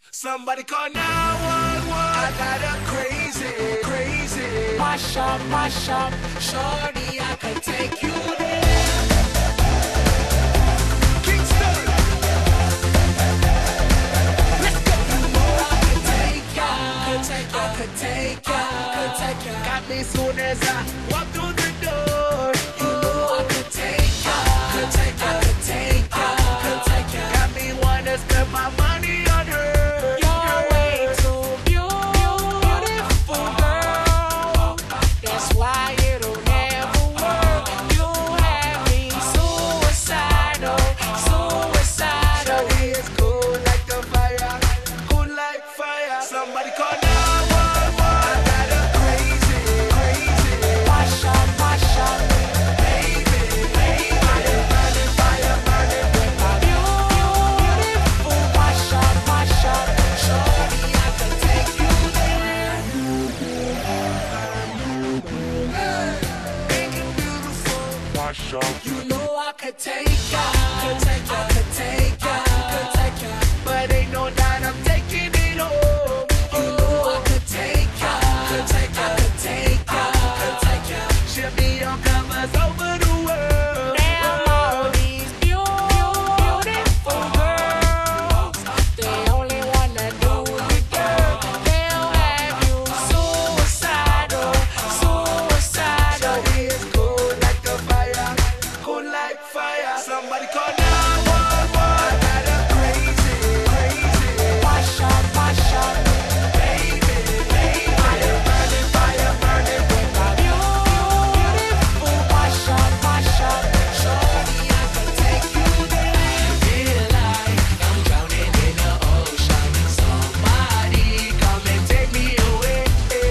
Somebody call 911. I got a crazy. Mash up, shorty, I can take you there. Kingston, let's go. You know I can take ya, I could take ya. Got me soon as I walk through the door. You know I could take ya, I could take ya. Got me wanna spend my money on her. Somebody call 911. I got a crazy. Mash up, baby. Fire burning with my beautiful. Mash up, shorty, I can take you there. Make it beautiful. Mash up. You know I could take ya, I could take ya. But ain't no doubt I'm taking it home. She'll be on covers over the world. Damn, all these beautiful girls, they only wanna do you, girl. They'll have you suicidal. Shorty is cool like a fire, cool like fire. Somebody call 911. I got a crazy. Mash up, baby. Fire burning with my beautiful. Mash up, shorty, I can take you there. Feel like I'm drowning in the ocean. Somebody come and take me away.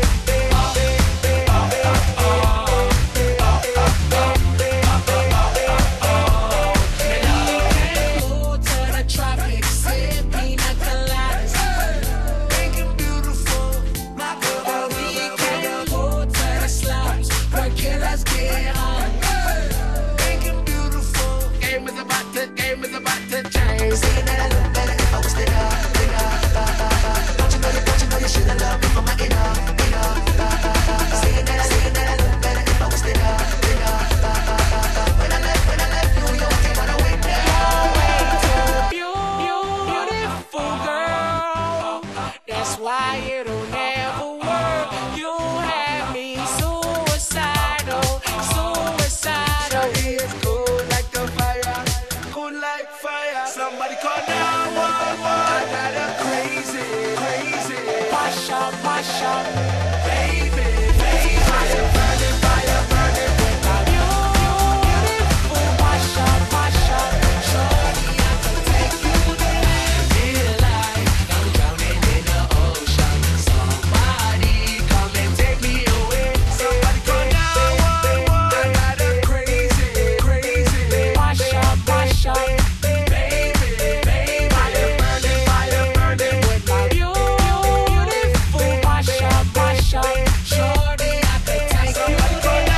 Go to the tropics, sip pina coladas. Make it beautiful, my girl. We can go to the slums where killers get on. Make it beautiful. Game is about to change. Saying that I look better if I was thinner. Don't you know you should've loved me for my inner. Saying that I look better if I was thinner. When I left New York, came on a way down. Beautiful girl. That's why it'll never work. You have me suicidal. Shorty is cool like a fire, cool like fire. Somebody call 911. I got a crazy. Mash up, baby. Fire burning with my beautiful. Mash up, shorty, I can take you there. Feel like I'm drowning in the ocean. Somebody come and take me away. Somebody call 911. I got a crazy. Mash up, baby. Fire burning with my beautiful. Mash up, shorty, I can take you there.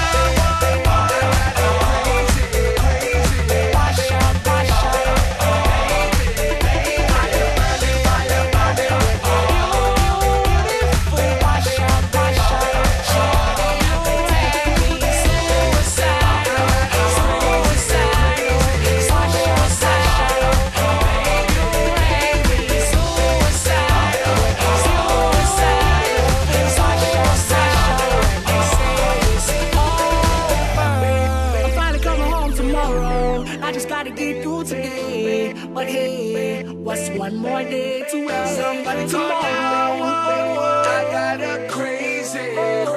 I'm finally coming home tomorrow. I just gotta get through today. But hey, what's one more day to wait? Somebody tomorrow. I got a crazy.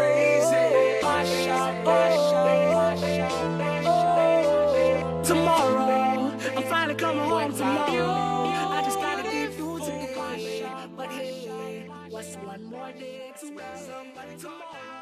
Tomorrow, I'm finally coming home tomorrow. I just gotta get through today. But hey, what's one more day to wait? Somebody tomorrow.